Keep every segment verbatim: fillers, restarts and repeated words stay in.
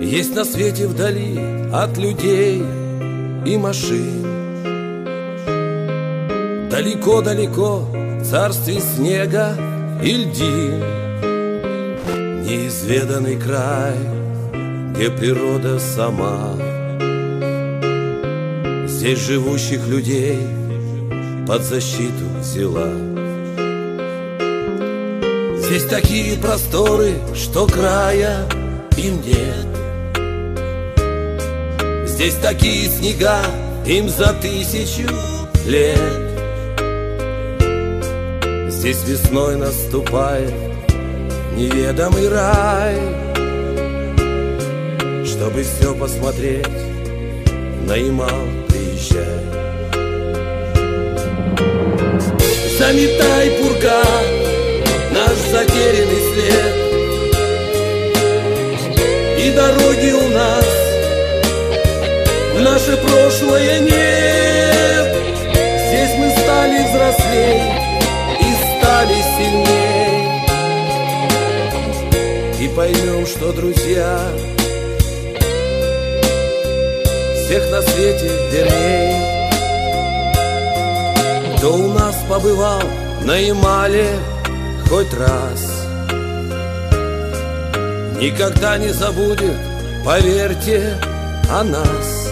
Есть на свете вдали от людей и машин. Далеко-далеко в царстве снега и льдин неизведанный край, где природа сама. Здесь живущих людей под защиту взяла. Здесь такие просторы, что края им нет. Здесь такие снега, им за тысячу лет. Здесь весной наступает неведомый рай. Чтобы все посмотреть, на Ямал приезжай. Заметай, пурга, наш затерянный след, и дороги у нас в наше прошлое нет. Здесь мы стали взрослей и стали сильней, и поймем, что друзья всех на свете верней. Кто у нас побывал на Ямале хоть раз, никогда не забудет, поверьте, о нас.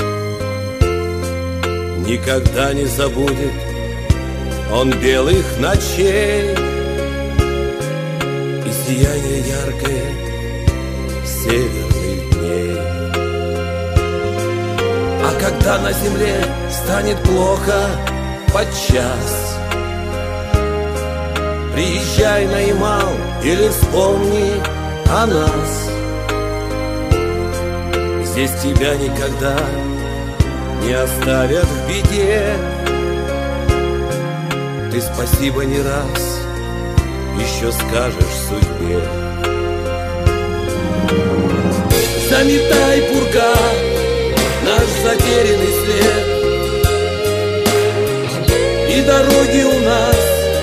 Никогда не забудет он белых ночей и сияние яркое северных дней. А когда на земле станет плохо подчас, приезжай на Ямал или вспомни о нас. Здесь тебя никогда не оставят в беде. Ты спасибо не раз еще скажешь судьбе. Заметай, пурга, наш затерянный след, и дороги у нас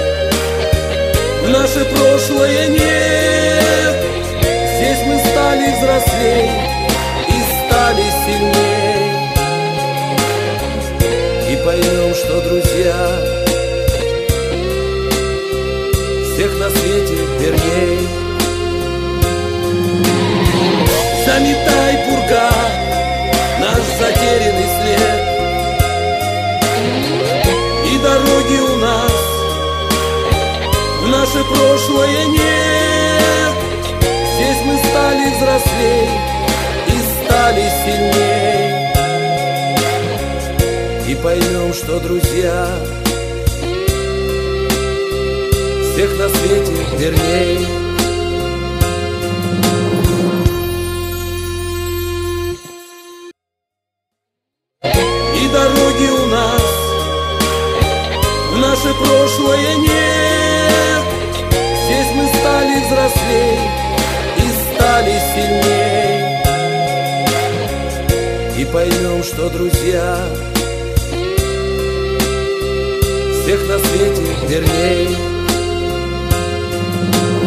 в наше прошлое нет. Здесь мы стали взрослей и стали сильней, и поймем, что друзья всех на свете верней. Заметай, пурга, наш затерянный след, и дороги у нас в наше прошлое нет. Здесь мы стали взрослей и стали сильней, и поймем, что друзья всех на свете верней. И дороги у нас в наше прошлое нет. Здесь мы стали взрослей и стали сильней, и поймем, что друзья всех на свете верней.